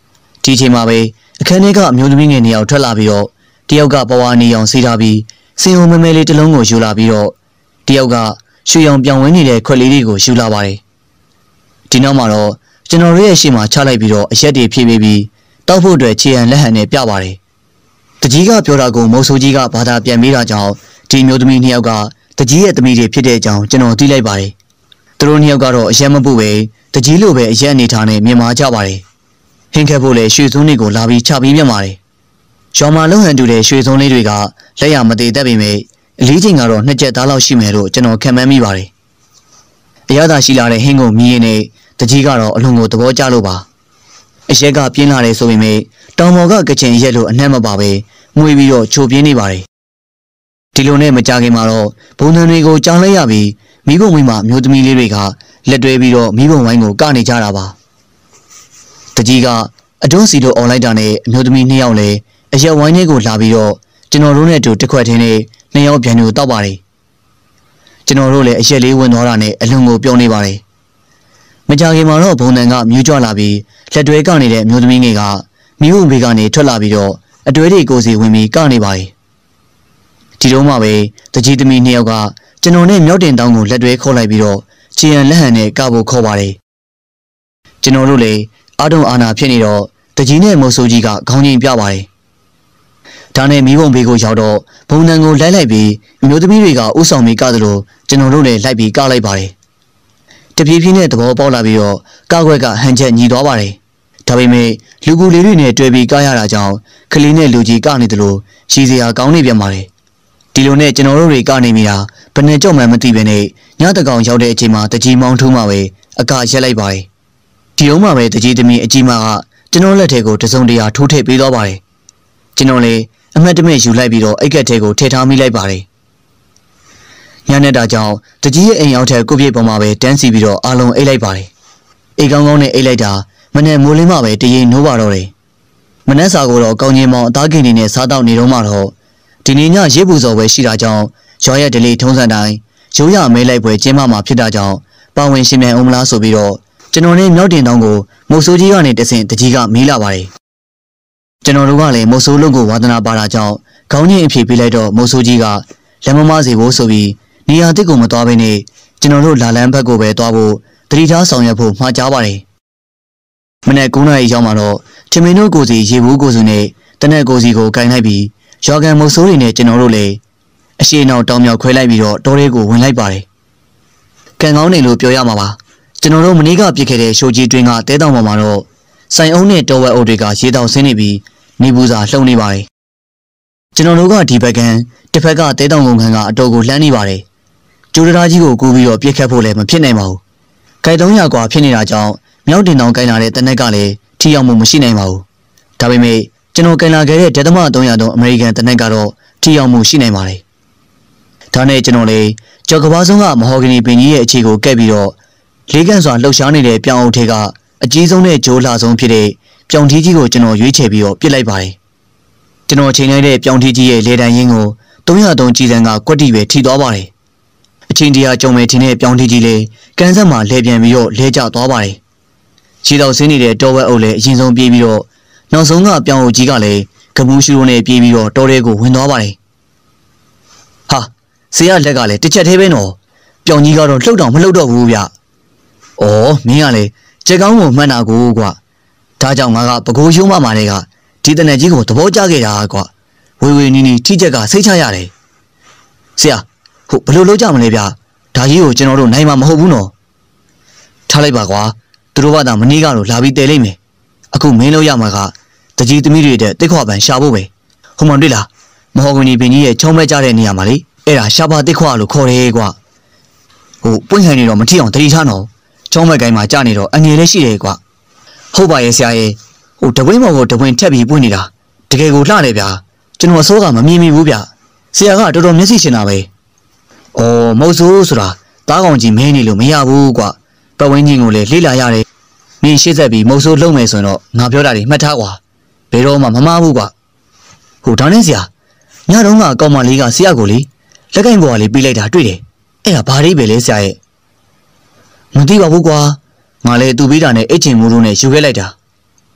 ဒီချိန်မှာပဲအခန်းထဲကအမျိုးသမီးငယ်နှစ်ယောက်ထွက်လာပြီးတော့တယောက်ကပဝါနေအောင်စီးထားပြီးစင်ုံမဲမဲလေးတစ်လုံးကိုယူလာပြီးတော့တယောက်ကရွှေရောင်ပြောင်ဝင်းနေတဲ့ခွက်လေးတွေကိုယူလာပါတယ်ဒီနောက်မှာတော့ကျွန်တော်တို့ရဲ့ရှေ့မှာချလိုက်ပြီးတော့အရက်တွေဖြည့်ပေးပြီးတောက်ဖို့အတွက်ခြေရန်လက်ဟန်နဲ့ပြပါတယ်တကြီးကပြောတာကိုမုတ်ဆိုးကြီးကဘာသာပြန်ပေးတာကြောင့်ဒီမျိုးသမီးနှစ်ယောက်ကတကြီးရဲ့သမီးတွေဖြစ်တဲ့အကြောင်းကျွန်တော်သိလိုက်ပါတယ်သူတို့နှစ်ယောက်ကတော့အရက်မပုတ်ပဲတကြီးလိုပဲအရက်အနေထားနဲ့မြင်မာကြပါတယ်ဟင်းခက်ဖို့လေရွှေစုံးတွေကိုလာပြီးချပြီးမြတ်ပါတယ်ရောင်မာလုံးဟန်တူတဲ့ရွှေစုံးလေးတွေကလက်ရမသေးတတ်ပေမဲ့အလေးချိန်ကတော့နှစ်ချက်သားလောက်ရှိမယ်လို့ကျွန်တော်ခံမှန်းမိပါတယ်အရသာရှိလာတဲ့ဟင်းကိုမြည်ရင်နဲ့တကြီးကတော့အလုံးကိုသဘောကျလို့ပါအရက်ကပြင်းလာတယ်ဆိုပေမဲ့တောင်ပေါ်ကကချင်ရက်လို့အနှံ့မပါပဲမွေပြီးတော့ချိုပြင်းနေပါတယ်ဒီလိုနဲ့မကြခင်မှာတော့ဘုံသံတွေကိုကြောင်းလိုက်ရပြီးမိဘမိမမျိုးသမီးလေးတွေကလက်တွဲပြီးတော့မိဘဝိုင်းကိုကနေကြတာပါတကြီးကအတွန်းစီတို့អော်လိုက်တာနဲ့အမျိုးသမီးနှစ်ယောက်လည်းအရက်ဝိုင်းလေးကိုလာပြီးတော့ကျွန်တော်တို့နဲ့တူတစ်ခွက်ထင်းနဲ့နှစ်ယောက်ပြန်လို့တောက်ပါတယ်ကျွန်တော်တို့လည်းအရက်လေးဝင်သွားတာနဲ့အလွန်ကိုပြုံးနေပါတယ်မကြခင်မှာတော့ဘုံတန်ကမြူးကြွလာပြီးလက်တွဲကနေတဲ့အမျိုးသမီးငယ်ကမိဘဘေးကနေထွက်လာပြီးတော့အတွဲတွေကိုစီဝင်ပြီးကနေပါတယ်ဒီတော့မှပဲတကြီးသမီးနှစ်ယောက်ကကျွန်တော်နဲ့မြောက်တင်တောင်းကိုလက်တွဲခေါ်လိုက်ပြီးတော့ခြေရန်လက်ဟန်နဲ့ကဖို့ခေါ်ပါတယ်ကျွန်တော်တို့လည်းအာတုံအာနာဖြစ်နေတော့တကြီးနဲ့မိုးဆိုးကြီးကခေါင်းငိမ်ပြပါတယ်ဒါနဲ့မိဘဘေးကိုရောက်တော့ဘုံတန်ကိုလိုက်လိုက်ပြီးအမျိုးသမီးတွေကဥဆောင်ပြီးကသလိုကျွန်တော်တို့လည်းလိုက်ပြီးကလိုက်ပါတယ်တပြေးပြေးနဲ့သဘောပေါက်လာပြီးတော့ကားခွက်ကဟန်ချက်ညီသွားပါတယ်ဒါပေမဲ့လူကူလေးတွေနဲ့တွေ့ပြီးကားရတာကြောင့်ကလေးနဲ့လူကြီးကနေသလိုရှည်စရာကောင်းနေပြန်ပါတယ်ဒီလိုနဲ့ကျွန်တော်တို့တွေကနေမိတာဘယ်နဲ့ကြောက်မှန်းမသိပဲနဲ့ညတကောင်ရောက်တဲ့အချိန်မှာတကြီးမောင်းထိုးမှပဲအကရက်လိုက်ပါတယ်ဒီအောင်မှပဲတကြီးသမီးအကြီးမကကျွန်တော်လက်ထဲကိုတစုံတရာထိုးထည့်ပေးသွားပါတယ်ကျွန်တော်လည်းအမတ်တမဲ့ယူလိုက်ပြီးတော့အိတ်ကက်ထဲကိုထည့်ထားမိလိုက်ပါတယ်ညနေတာကြောင့်တကြီးရဲ့အိမ်ရောက်တဲ့ကိုပြည့်ပေါ်မှာပဲတန်းစီပြီးတော့အားလုံးအိတ်လိုက်ပါတယ်အိတ်ကောင်းကောင်းနဲ့အိတ်လိုက်တာမနဲ့မိုးလင်းမှပဲတရေနိုးပါတော့တယ်မနက်စာကိုတော့ကောင်းကြီးမောင်အသားကင်နေနဲ့စားတော့နေတော့မှတော့ဒီနေ့ညရေပူစော်ပဲရှိတာကြောင့်ရွာရဲ့ဒလေးထုံးစံတိုင်းရိုးရမဲလိုက်ပွဲကျင်းပမှာဖြစ်တာကြောင့်ပါဝင်ရှင်မြန်အောင်မလားဆိုပြီးတော့ကျွန်တော်နဲ့မြောက်တင်တောင်းကိုမုတ်ဆိုးကြီးကနေတဆင့်တကြီးကမေးလာပါတယ်ကျွန်တော်တို့ကလည်းမုတ်ဆိုးလုံးကိုဝါသနာပါတာကြောင့်ခေါင်းကြီးအဖြေပေးလိုက်တော့မုတ်ဆိုးကြီးကလက်မမစီဖို့ဆိုပြီးနေရာတစ်ကိုမသွားဘဲနဲ့ကျွန်တော်တို့လာလန်းဘက်ကိုပဲသွားဖို့တတိထားဆောင်ရွက်ဖို့မှာကြားပါတယ်မနေ့၉နာရီရောက်မှတော့ထမင်းတို့ကိုစီရေဘူးကိုစုနဲ့တနက်ကိုစီကိုကင်လိုက်ပြီးရောကန်မုတ်ဆိုးတွေနဲ့ကျွန်တော်တို့လည်းအရှိနောက်တောင်မြောက်ခွဲလိုက်ပြီးတော့တောထဲကိုဝင်လိုက်ပါတယ်ကံကောင်းနေလို့ပြောရမှာပါကျွန်တော်တို့မနေ့ကပြစ်ခဲ့တဲ့ရှိုးကြီးတွင်းကတဲတောင်ပေါ်မှာတော့စိုင်အုံးနဲ့တောဝက်အုပ်တွေကရေတောင်ဆင်းနေပြီးနေပူစာလှုံနေပါတယ်ကျွန်တော်တို့ကဒီဘက်ကတစ်ဖက်ကတဲတောင်ကုန်ခန်းကအတော်ကိုလှမ်းနေပါတယ်ကျိုးတရားကြီးကိုကူးပြီးတော့ပြစ်ခတ်ဖို့လည်းမဖြစ်နိုင်ပါဘူးကြိုက်သုံးရာกว่าဖြစ်နေတာကြောင့်မြောက်တင်တောင်ကိုင်းလာတဲ့တနက်ကလည်းထိရောက်မှုမရှိနိုင်ပါဘူးဒါပေမဲ့ကျွန်တော်ကိုင်းလာခဲ့တဲ့ဒေသမသုံးရာသုံးအမေရိကန်တနက်ကတော့ထိရောက်မှုရှိနိုင်ပါတယ်ဒါနဲ့ကျွန်တော်လည်းကြော်ကဘာဆုံးကမဟော်ဂနီပင်ကြီးရဲ့အခြေကိုကက်ပြီးတော့လေးကန်စွာလှုပ်ရှားနေတဲ့ပြောင်အုပ်ထဲကအကြီးဆုံးနဲ့ဂျိုးလှဆုံးဖြစ်တဲ့ပြောင်ထီးကြီးကိုကျွန်တော်ရွေးချယ်ပြီးတော့ပြစ်လိုက်ပါတယ်ကျွန်တော်ချိန်လိုက်တဲ့ပြောင်ထီးကြီးရဲ့လေတံရင်းကိုသုံးရာသုံးကြီးစံကကွက်တီပဲထိသွားပါတယ်အချိန်တရာကြုံမဲ့ထင်းတဲ့ပြောင်ထီးကြီးလေးကန်ဆက်မှာလဲပြန်ပြီးတော့လဲကျသွားပါတယ်ခြေတော်ဆင်းနေတဲ့တောဝက်အုပ်လည်းအရင်ဆုံးပြေးပြီးတော့နောက်ဆုံးကပြောင်အုပ်ကြီးကလည်းကပူးရှူရိုနဲ့ပြေးပြီးတော့တောထဲကိုဝင်သွားပါတယ်ဟာဆရာလက်ကလည်းတစ်ချက်သေးပဲနော်ပြောင်ကြီးကတော့လှုပ်တော့မလှုပ်တော့ဘူးဗျ။အော်မင်းကလေကြက်ကောင်းကိုမှန်းတာကိုကွာဒါကြောင့်ငါကပကိုးရုံးမမာတွေကဒီတနက်ကြီးကိုသဘောကျခဲ့တာကွာဝေဝေနီနီထိချက်ကစိတ်ချရတယ်ဆရာဟုတ်ဘလို့လုံးကြမလဲဗျာဒါကြီးကိုကျွန်တော်တို့နိုင်မှာမဟုတ်ဘူးနော်ထားလိုက်ပါကွာသူတို့ကသာမနေ့ကတော့လာပြီးတည်လိုက်မယ်အခုမင်းလို့ရမှာကတကြီးသမီးတွေတဲ့တစ်ခွာပန်ရှာဖို့ပဲဟိုမှတွေ့လားမဟော်ဂနီပင်ကြီးရဲ့ချုံးမဲ့ကြတဲ့နေရာမှာလေအဲ့ဒါရှာပါတစ်ခွာလို့ခေါ်တယ်ကွာဟိုပွင့်ဟန်နေတော့မထီအောင်တတိထားနော်ချုံးမဲ့ကိုင်းမှာကြာနေတော့အငြိလေးရှိတယ်ကွာဟုတ်ပါရဲ့ဆရာရဲ့ဟိုတပွင့်မော်ကိုတပွင့်ထက်ပြီးပွင့်နေတာတကယ်ကိုလှတယ်ဗျာကျွန်တော်အစိုးကမမြင်မိဘူးဗျဆရာကတော်တော်မျက်စိရှင်တာပဲအော်မဟုတ်ဆိုးဆိုတာတားကောင်ကြီးမင်းနေလို့မရဘူးကွာပတ်ဝန်းကျင်ကိုလည်းလေ့လာရတယ်မင်းရှေ့ဆက်ပြီးမဟုတ်ဆိုးလုံးမယ်ဆိုတော့ငါပြောတာတွေမှတ်ထားကွာဘယ်တော့မှမမှားဘူးကွာဟိုဒါနဲ့ဆရာညတော့ကကောင်မလေးကဆရာကိုလေလက်ကင်ပေါ်ကလေးပြီးလိုက်တာတွေ့တယ်အဲ့ဒါဘာလေးပဲလဲဆရာရဲ့မသိပါဘူးကွာငါလည်းသူ့ပြီးတာနဲ့အချင်းမိုးတို့နဲ့ယူခဲ့လိုက်တာ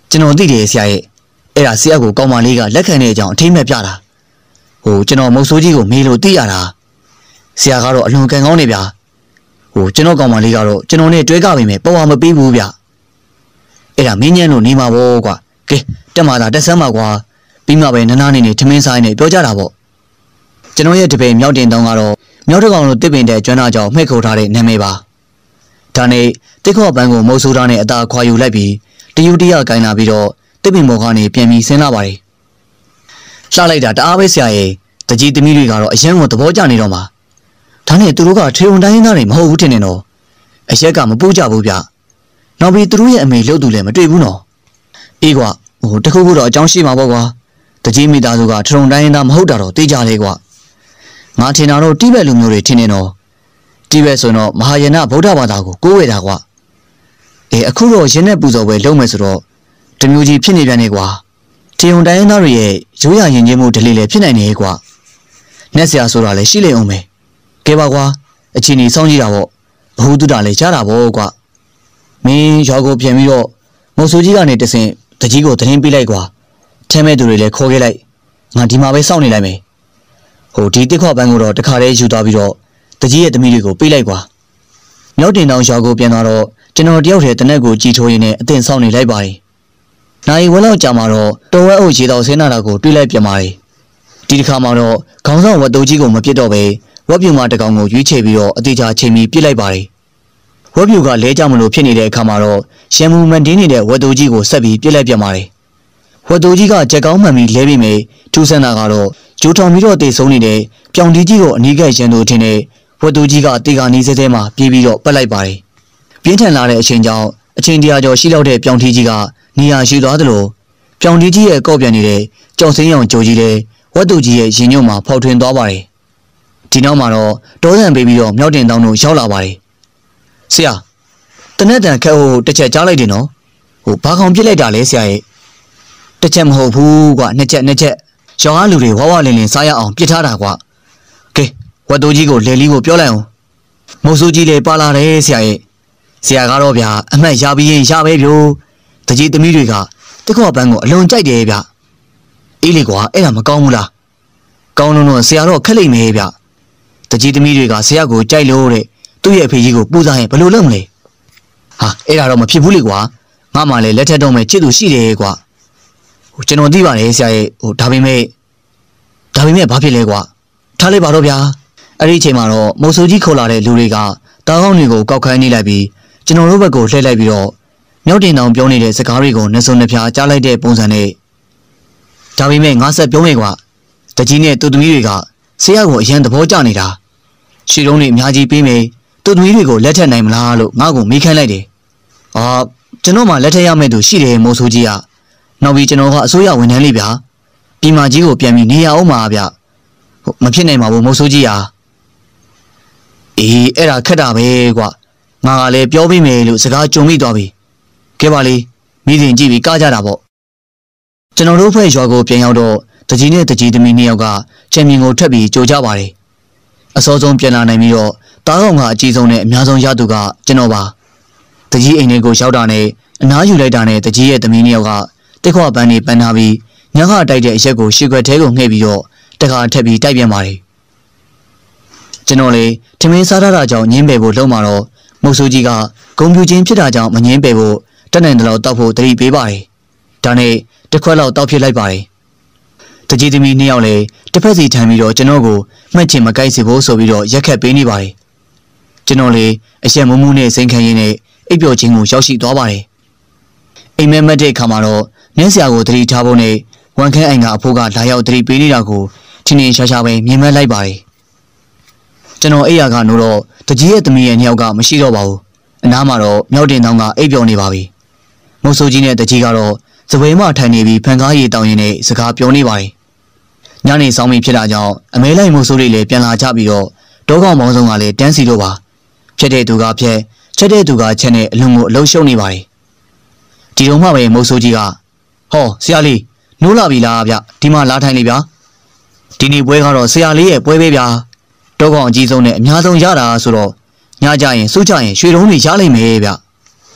ကျွန်တော်သိတယ်ဆရာရဲ့အဲ့ဒါဆရာကိုကောင်းမလေးကလက်ခံတဲ့အကြောင်းအထိမ့်မဲ့ပြတာဟိုကျွန်တော်မုတ်ဆိုးကြီးကိုမေးလို့သိရတာဆရာကတော့အလွန်ကန်ကောင်းနေဗျာဟိုကျွန်တော်ကောင်းမလေးကတော့ကျွန်တော်နဲ့တွဲကြပါမယ်ပေါ်ဝါမပေးဘူးဗျအဲ့ဒါမင်းညံ့လို့နေမှာပေါ့ကွာကဲတက်မှာသာတက်ဆန်းပါကွာပြီးမှပဲနနာနေနေထမင်းဆိုင်နေပြောကြတာပေါ့ကျွန်တော်ရဲ့တပည့်မြောက်တင်တောင်းကတော့မြောက်တကောင်လိုတစ်ပင်တဲ့ကျွမ်းသားကြောင့်မှဲ့ခိုထားတဲ့နာမည်ပါဒါနဲ့တစ်ခေါပန်းကိုမုတ်ဆိုးသားနဲ့အသာခွာယူလိုက်ပြီးတယူတရကင်လာပြီးတော့တစ်ပင်မော်ကနေပြန်ပြီးဆင်းလာပါတယ်လှလိုက်တာတအားပဲဆရာရဲ့တကြီးသမီးတွေကတော့အရန်ကိုသဘောကျနေတော့မှာဒါနဲ့သူတို့ကထေုံတိုင်းသားတွေမဟုတ်ဘူးထင်နေတော့အရက်ကမပူးကြဘူးဗျနောက်ပြီးသူတို့ရဲ့အမေလှုပ်သူလည်းမတွေ့ဘူးနော်အေးကွာဟိုတခုခုတော့အကြောင်းရှိမှာပေါ့ကွာတကြီးမိသားစုကထေုံတိုင်းသားမဟုတ်တာတော့သိကြလေကွာငါထင်တာတော့တိဘက်လူမျိုးတွေထင်နေတော့တိဘက်ဆိုတော့မဟာယာနဗုဒ္ဓဘာသာကိုကိုးဝယ်တာကွာအေးအခုတော့ရင်းနဲ့ပူဇော်ပွဲလုပ်မယ်ဆိုတော့တမျိုးကြီးဖြစ်နေပြန်နေကွာထေုံတိုင်းသားတွေရဲ့ရိုးရာယဉ်ကျေးမှုဒလိလည်းဖြစ်နိုင်နေကွာနက်ဆရာဆိုတာလည်းရှိလေအောင်မယ်ကဲပါကွာအချင်းကြီးစောင်းကြည့်တာပေါ့ဘဟုတုတလည်းကြားတာပေါ့ကွာမင်းရွာကိုပြန်ပြီးတော့မုတ်ဆိုးကြီးကနေတဆင်တကြီးကိုသတင်းပေးလိုက်ကွာထဲမဲ့သူတွေလည်းခေါ်ခဲ့လိုက်ငါဒီမှာပဲစောင့်နေလိုက်မယ်ဟိုဒီတစ်ခွပန်းကိုတော့တခါတည်းယူသွားပြီးတော့တကြီးရဲ့သမီးတွေကိုပေးလိုက်ကွာမြောက်တင်တောင်ရွာကိုပြန်သွားတော့ကျွန်တော်တယောက်တည်းတနက်ကိုကြည်ထိုးရင်းနဲ့အသင်ဆောင်နေလိုက်ပါတယ်နိုင်ဝဲလောက်ကြာမှာတော့တော်ဝဲအုပ်ရေတော်ဆင်းလာတာကိုတွေးလိုက်ပြန်ပါတယ်ဒီတစ်ခါမှတော့ခေါင်းဆောင်ဝတ်တူကြီးကိုမပြစ်တော့ပဲဝက်ပြူမတကောင်ကိုရွေးချယ်ပြီးတော့အသေးချာချိန်ပြီးပြစ်လိုက်ပါတယ်ဝက်ပြူကလဲကြမလို့ဖြစ်နေတဲ့အခါမှာတော့ရှမ်မူမန်တင်းနေတဲ့ဝက်တူကြီးကိုဆက်ပြီးပြစ်လိုက်ပြန်ပါတယ်ဝက်တူကြီးကကြက်ကောင်းမှန်ပြီးလဲပြီးမယ်ထူးဆန်းတာကတော့ဂျိုးထောင်ပြီးတော့တေဆုံးနေတဲ့ပြောင်တီးကြီးကိုအနီးကပ်ရန်သူထင်းတဲ့ဝက်တူကြီးကတေကာနီးစဲစဲမှာပြေးပြီးတော့ပတ်လိုက်ပါတယ်ပြင်းထန်လာတဲ့အချိန်ကြောင့်အချိန်တရာကျော်ရှိလောက်တဲ့ပြောင်တီးကြီးကနေရာရှိသွားသလိုပြောင်တီးကြီးရဲ့ကော့ပြန်နေတဲ့ကြောင်စင်းရောင်ကြိုကြီးလည်းဝက်တူကြီးရဲ့ရင်ညွန့်မှာဖောက်ထွင်းသွားပါတယ်ဒီနောက်မှာတော့တောဆန်ပေးပြီးတော့မြောက်တင်တောင်းတို့ရောက်လာပါတယ်ဆရာတနက်တန်ခက်ဟိုတစ်ချက်ကြားလိုက်တယ်နော်ဟိုဘာကောင်ပြစ်လိုက်တာလဲဆရာရဲ့တစ်ချက်မဟုတ်ဘူးကွာနှစ်ချက်နှစ်ချက်ရောင်အားလူတွေဝါဝလင်းလင်းစားရအောင်ပြစ်ထားတာကွာကဲဝက်တူကြီးကိုလေလီကိုပြောလိုက်အောင်မုတ်ဆိုးကြီးလည်းပါလာတယ်ဆရာရဲ့ဆရာကတော့ဗျာအမှတ်ရပြီးရင်ရပဲဗျို့တကြီးသမီးတွေကတခေါပန်းကိုအလွန်ကြိုက်တယ်ဗျအေးလေကွာအဲ့ဒါမကောင်းဘူးလားကောင်းလို့တော့ဆရာတော့ခက်လိမ့်မယ်ဗျတကြီးသမီးတွေကဆရာကိုကြိုက်လို့တဲ့သူ့ရဲ့အဖေကြီးကိုပူစားရင်ဘယ်လိုလုပ်မလဲဟာအဲ့ဒါတော့မဖြစ်ဘူးလေကွာငါမှလည်းလက်ထက်တော့မယ်ချစ်သူရှိတယ်ကွာဟိုကျွန်တော်သိပါတယ်ဆရာရဲ့ဟိုဒါပေမဲ့ဒါပေမဲ့ဘာဖြစ်လဲကွာထားလိုက်ပါတော့ဗျာအဲ့ဒီအချိန်မှာတော့မုတ်ဆိုးကြီးခေါ်လာတဲ့လူတွေကတားကောင်းတွေကိုကောက်ခိုင်းနေလိုက်ပြီးကျွန်တော်တို့ဘက်ကိုလှည့်လိုက်ပြီးတော့မြောက်တင်တောင်ပြောနေတဲ့စကားတွေကိုနှစုံနှဖျားကြားလိုက်တဲ့ပုံစံနဲ့ဒါပေမဲ့ငါဆက်ပြောမယ်ကွာတကြီးနဲ့သူ့သမီးတွေကဆရာကိုအရန်သဘောကျနေတာရှီတုံးတွေအများကြီးပေးမယ်သူ့သမီးတွေကိုလက်ထက်နိုင်မလားလို့ငါ့ကိုမေးခိုင်းလိုက်တယ်အာကျွန်တော်မှလက်ထက်ရမယ့်သူရှိတယ်မိုးဆိုးကြီးကနောက်ပြီးကျွန်တော်ကအစိုးရဝန်ထမ်းလေးဗျာပြည်မကြီးကိုပြန်ပြီးနေရအောင်ပါဗျဟုတ်မဖြစ်နိုင်ပါဘူးမိုးဆိုးကြီးဟာအေးအဲ့ဒါခက်တာပဲကွာငါကလည်းပြောပေးမယ်လို့စကားကြုံမိသွားပြီကဲပါလေမိစဉ်ကြည့်ပြီးကားကြတာပေါ့ကျွန်တော်တို့ဖွဲ့ရွာကိုပြန်ရောက်တော့တကြီးနဲ့တကြီးသမီးနှစ်ယောက်ကချန်ပီယံကိုထပ်ပြီးကြိုကြပါတယ်အစောဆုံးပြန်လာနိုင်ပြီးတော့တားကောင်ကအကြီးဆုံးနဲ့အများဆုံးရသူကကျွန်တော်ပါတကြီးအိမ်လေးကိုရောက်တာနဲ့အနားယူလိုက်တာနဲ့တကြီးရဲ့သမီးနှစ်ယောက်ကတက်ခွာပန်းနေပန်းထားပြီးညခတိုက်တဲ့အရက်ကိုရှေ့ခွက်ထဲကိုငှဲ့ပြီးတော့တခါထက်ပြီးတိုက်ပြန်ပါတယ်ကျွန်တော်လေထမင်းစားရတာကြောင့်ညင်းပယ်ဖို့လုံးမှာတော့မုတ်ဆိုးကြီးကဂုံပြူချင်းဖြစ်တာကြောင့်မငင်းပယ်ဖို့တက်နိုင်တယ်လို့တောက်ဖို့တတိပေးပါတယ်ဒါနဲ့တစ်ခွက်လောက်တောက်ဖြစ်လိုက်ပါတယ်တကြီးသမီးနှစ်ယောက်လည်းတစ်ဖက်စီထိုင်ပြီးတော့ကျွန်တော်ကိုမှတ်ချင်မကိုက်စီဖို့ဆိုပြီးတော့ရက်ခတ်ပေးနေပါတယ်ကျွန်တော်လေအရက်မုံမှုနဲ့စိန်ခံရင်းနဲ့အိပ်ပျော်ခြင်းကိုရောက်ရှိသွားပါတယ်အိမ်မက်မက်တဲ့အခါမှာတော့နင်းဆရာကိုတတိထားဖို့နဲ့ဝန်ခန်းအိမ်ကအဖိုးကလာရောက်တတိပေးနေတာကိုထင်းထင်းရှားရှားပဲမြင်မလိုက်ပါတယ်ကျွန်တော်အိပ်ရာကနိုးတော့တကြီးရဲ့သမီးရဲ့နှစ်ယောက်ကမရှိတော့ပါဘူးအနားမှာတော့မြောက်တင်တောင်းကအိပ်ပျော်နေပါပြီမုတ်ဆိုးကြီးနဲ့တကြီးကတော့စပွဲမထိုင်နေပြီးဖန်ကားရည်တောင်းရင်းနဲ့စကားပြောနေပါတယ်ညနေဆောင်မိဖြစ်တာကြောင့်အမဲလိုက်မုတ်ဆိုးတွေလည်းပြန်လာကြပြီးတော့တောကောင်ပေါင်းစုံကလည်းတန်းစီတော့ပါဖြတ်တဲ့သူကဖြတ်ချက်တဲ့သူကချက်နဲ့အလုံးကိုအလုံးရှုံနေပါတယ်ဒီတော့မှပဲမုတ်ဆိုးကြီးကဟောဆရာလေးနိုးလာပြီလားဗျဒီမှာလာထိုင်လေဗျာဒီနေ့ပွဲကတော့ဆရာလေးရဲ့ပွဲပဲဗျာတောကောင်အကြီးဆုံးနဲ့အများဆုံးရတာဆိုတော့ညကြရင်စိုးကြရင်ရွှေတုံးတွေရလိမ့်မယ်ဗျ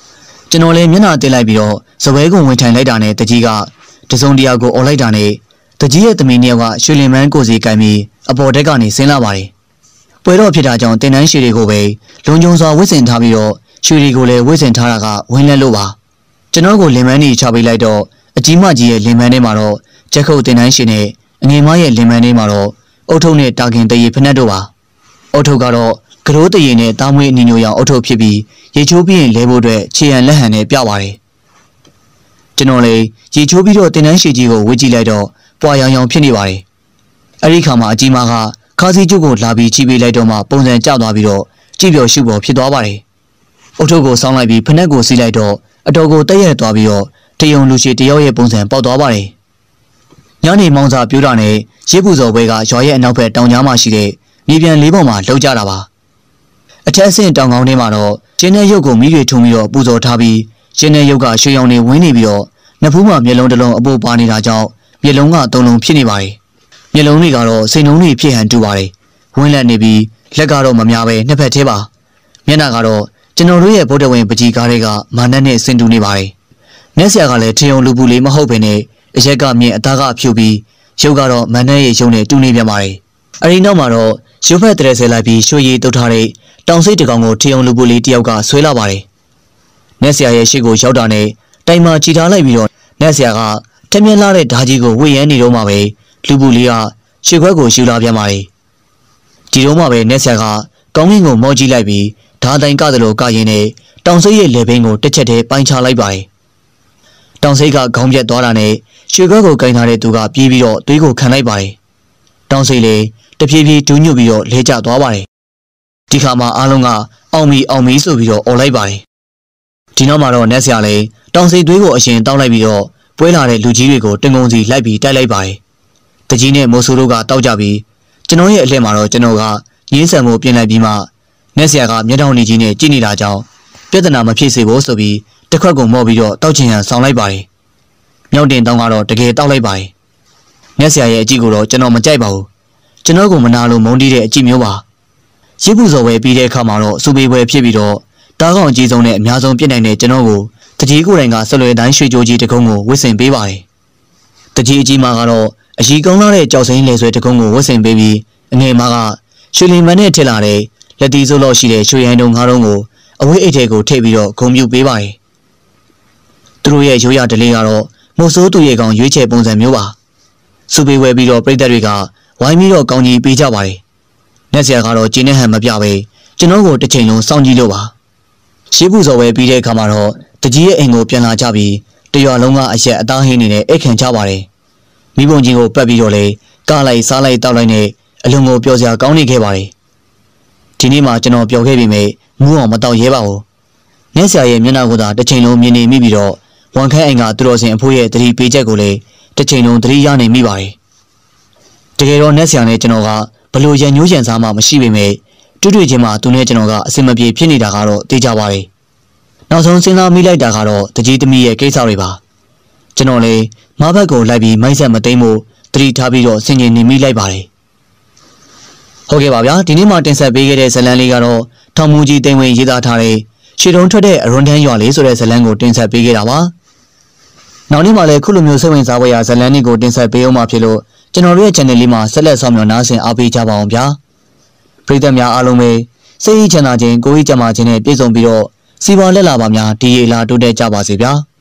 ကျွန်တော်လည်းမျက်နှာတက်လိုက်ပြီးတော့စပွဲကုံဝင်ထိုင်လိုက်တာနဲ့တကြီးကတစုံတရာကိုអော်လိုက်တာနဲ့တကြီးရဲ့သမီးနှစ်ယောက်ကရွှေလင်မန်းကိုစီကိုင်ပြီးအပေါ်တက်ကနေဆင်းလာပါတယ်။ပွဲတော်ဖြစ်တာကြောင့်တင်တန်းရွှေတွေကိုပဲလုံခြုံစွာဝစ်စင်ထားပြီးတော့ရွှေတွေကိုလည်းဝစ်စင်ထားတာကဝင်းလက်လို့ပါ။ကျွန်တော်ကိုလင်မန်းကြီးချပေးလိုက်တော့အကြီးမကြီးရဲ့လင်မန်းထဲမှာတော့ချက်ခုတ်တင်တန်းရွှေနဲ့အငယ်မရဲ့လင်မန်းထဲမှာတော့အုတ်ထုံနဲ့တာခင်တရေဖက်နှက်တို့ပါ။အုတ်ထုကတော့ကရိုးတရေနဲ့တားမွေးအနီညိုရောင်အုတ်ထုဖြစ်ပြီးရေချိုးပြီးရင်လဲဖို့အတွက်ခြေရန်လက်ဟန်နဲ့ပြပါတယ်။ကျွန်တော်လည်းရေချိုးပြီးတော့တင်တန်းရွှေကြီးကိုဝစ်ကြည့်လိုက်တော့ပွာရောင်ရောင်ဖြစ်နေပါတယ်။အဲဒီခါမှာအကြီးမကခါစီကျုပ်ကိုလာပြီးချိပေးလိုက်တော့မှပုံစံကျသွားပြီးတော့ကြည့်ပြော်ရှုပေါ်ဖြစ်သွားပါတယ်။အုတ်ထုကိုစောင်းလိုက်ပြီးဖက်နှက်ကိုစီးလိုက်တော့အတော်ကိုတက်ရက်သွားပြီးတော့တယုံလူရှိတယောက်ရဲ့ပုံစံပေါက်သွားပါတယ်။ညနေမောင်စာပြိုးတာနဲ့ရေပူစော်ပွဲကရွာရဲ့အနောက်ဘက်တောင်ကြားမှာရှိတဲ့မြေပြန်လေးပေါ်မှာလှုပ်ကြတာပါ။အထက်အဆင့်တောင်ကောင်းထဲမှာတော့ကျင်းတဲ့ရုပ်ကိုမိတွေထုံပြီးတော့ပူဇော်ထားပြီးကျင်းတဲ့ရုပ်ကရွှေရောင်တွေဝင်းနေပြီးတော့နှစ်ဖူးမှာမျက်လုံးတစ်လုံးအပိုးပါနေတာကြောင့်မျက်လုံးကသုံးလုံးဖြစ်နေပါတယ်။မျက်လုံးတွေကတော့စိန်လုံးတွေဖြစ်ဟန်တူပါတယ်။ဝင်းလက်နေပြီးလက်ကတော့မများပဲနှစ်ဖက်သေးပါ။မျက်နှာကတော့ကျွန်တော်တို့ရဲ့ဗုဒ္ဓဝင်ပကြီးကားတွေကမာနက်နဲ့ဆင်တူနေပါတယ်။မျက်စရာကလည်းထင်ုံလူပူလေးမဟုတ်ဘဲနဲ့အရက်ကမြင်အသားကဖြူပြီးရုပ်ကတော့မန်နဲ့ရဲ့ရုပ်နဲ့တူနေပြန်ပါတယ်။အဲဒီနောက်မှာတော့ရုပ်ဖက်တရဲဆဲလိုက်ပြီးရွှေရည်တုတ်ထားတဲ့တောင်စိတ်တကောင်ကိုထင်ုံလူပူလေးတယောက်ကဆွဲလာပါတယ်။မျက်စရာရဲ့ရှေ့ကိုရောက်တာနဲ့တိုင်မှာချီထားလိုက်ပြီးတော့မျက်စရာကထက်မြက်လာတဲ့ဓာကြီးကိုဝေ့ရမ်းနေတော့မှပဲလူပူလေးကရှေ့ခွက်ကိုယူလာပြန်ပါတယ်။ဒီတော့မှပဲမျက်စရာကကောင်းကင်ကိုမော့ကြည့်လိုက်ပြီးဓာတိုင်ကသလိုကရင်နဲ့တောင်စိတ်ရဲ့လေဘင်းကိုတစ်ချက်တည်းပိုင်းခြားလိုက်ပါတယ်။တောင်စိတ်ကခေါင်းပြက်သွားတာနဲ့ရွှေခွက်ကိုကင်ထားတဲ့သူကပြေးပြီးတော့သွေးကိုခံလိုက်ပါတယ်။တောင်စိတ်လည်းတဖြည်းဖြည်းတူးညွတ်ပြီးတော့လဲကျသွားပါတယ်။ဒီခါမှာအားလုံးကအောင်မီအောင်မီဆိုပြီးတော့អော်လိုက်ပါတယ်။ဒီနောက်မှာတော့နက်ဆရာလည်းတောင်စိတ်သွေးကိုအရင်တောက်လိုက်ပြီးတော့ပွဲလာတဲ့လူကြီးတွေကိုတင်ကုန်းစီလိုက်ပြီးတိုက်လိုက်ပါတယ်။တကြီးနဲ့မိုးဆိုးတို့ကတောက်ကြပြီးကျွန်တော်ရဲ့အလှည့်မှာတော့ကျွန်တော်ကရင်းဆန်မှုပြင်လိုက်ပြီးမှနက်ဆရာကမျက်တောင်နေကြီးနဲ့ကြည့်နေတာကြောင့်ပြဿနာမဖြစ်စေဖို့ဆိုပြီးတစ်ခွက်ကိုမော့ပြီးတော့တောက်ချင်ရန်ဆောင်လိုက်ပါတယ်။မြောက်တင်တောင်းကတော့တကယ်တောက်လိုက်ပါတယ်။နက်ဆရာရဲ့အကြည့်ကိုတော့ကျွန်တော်မကြိုက်ပါဘူး။ကျွန်တော်ကိုမနာလို့မုန်းတီးတဲ့အကြည့်မျိုးပါ။ရေပူစော်ပဲပြီးတဲ့အခါမှာတော့စူပေပွဲဖြစ်ပြီးတော့တားကောင်ကြီးဆုံးနဲ့အများဆုံးပြစ်နိုင်တဲ့ကျွန်တော်ကိုတကြီးကိုယ်တိုင်ကဆက်လွယ်တိုင်းရွှေကြိုးကြီးတကုံးကိုဝစ်စင်ပေးပါတယ်။တကြီးအကြီးမကတော့အကြီးကုန်းလာတဲ့ကြောက်စိမ်းလေဆွဲတကုံးကိုဝစ်စင်ပေးပြီးအငယ်မကရွှေလီမန်းနဲ့ထစ်လာတဲ့လက်တီစိုးလို့ရှိတဲ့ရွှေရန်တုံငါးတုံးကိုအဝေးအိတ်ထဲကိုထည့်ပြီးတော့ဂုံပြုပေးပါတယ်။သူတို့ရဲ့ရိုးရဒလေးကတော့မို့ဆိုးသူရဲ့ကောင်ရွေးချယ်ပုံစံမျိုးပါ။စူပေဝဲပြီးတော့ပြည်သက်တွေကဝိုင်းပြီးတော့ကောင်းကြီးပေးကြပါတယ်။နက်ဆရာကတော့ကျင်းနဲ့ဟန်မပြပဲကျွန်တော်ကိုတစ်ချိန်လုံးစောင့်ကြည့်လို့ပါ။ရှေးပူစော်ဝဲပြီးတဲ့အခါမှာတော့တကြီးရဲ့အိမ်ကိုပြန်လာကြပြီးတရွာလုံးကအရက်အသားဟင်းနေတဲ့အိတ်ခံကြပါတယ်။မိဘုံကြီးကိုပတ်ပြီးတော့လေကားလိုက်စားလိုက်တောက်လိုက်နဲ့အလုံးကိုပျော်စရာကောင်းနေခဲ့ပါတယ်။ဒီနေ့မှကျွန်တော်ပျော်ခဲ့ပြီမဲ့မူးအောင်မတောက်ရဲပါဘူး။နက်ဆရာရဲ့မျက်နှာကိုသာတစ်ချိန်လုံးမြင်နေမိပြီးတော့ဝန်ခန့်အိမ်ကသူတော်စင်အဖိုးရဲ့သတိပေးချက်ကိုလည်းတစ်ချိန်လုံးသတိရနေမိပါတယ်။တကယ်တော့နက်ဆရာနဲ့ကျွန်တော်ကဘလို့ရန်ညိုးရန်စားမှမရှိပေမဲ့တွေ့တွေ့ချင်းမှသူနဲ့ကျွန်တော်ကအစင်မပြေဖြစ်နေတာကတော့သိကြပါတယ်။နောက်ဆုံးစဉ်းစားမိလိုက်တာကတော့တကြီးသမီးရဲ့ကိစ္စတွေပါ။ကျွန်တော်လည်းမဘက်ကိုလိုက်ပြီးမိုက်ဆက်မသိမ်းဖို့သတိထားပြီးတော့ဆင်ခြင်နေမိလိုက်ပါတယ်။ဟုတ်ကဲ့ပါဗျာဒီနေ့မှတင်ဆက်ပေးခဲ့တဲ့ဇလန်လေးကတော့ထောင်မူကြီးတင်ဝင်ရေးသားထားတဲ့ရှေတုံးထွက်တဲ့အရွန်တန်းရွာလေးဆိုတဲ့ဇလန်ကိုတင်ဆက်ပေးခဲ့တာပါ။နောက်နေ့မှလည်းခုလိုမျိုးစိတ်ဝင်စားဖွယ်ရာဇလန်လေးကိုတင်ဆက်ပေးအောင်မှဖြစ်လို့ကျွန်တော်တို့ရဲ့ channel လေးမှာဆက်လက်ဆောင်မြော်နားဆင်အားပေးကြပါအောင်ဗျာ။ပရိသတ်များအားလုံးပဲစိတ်ချမ်းသာခြင်းကိုယ်ရေးကျန်းမာခြင်းနဲ့ပြည့်စုံပြီးတော့စီးပွားလက်လာပါများဒီရေလာတိုးတက်ကြပါစေဗျာ။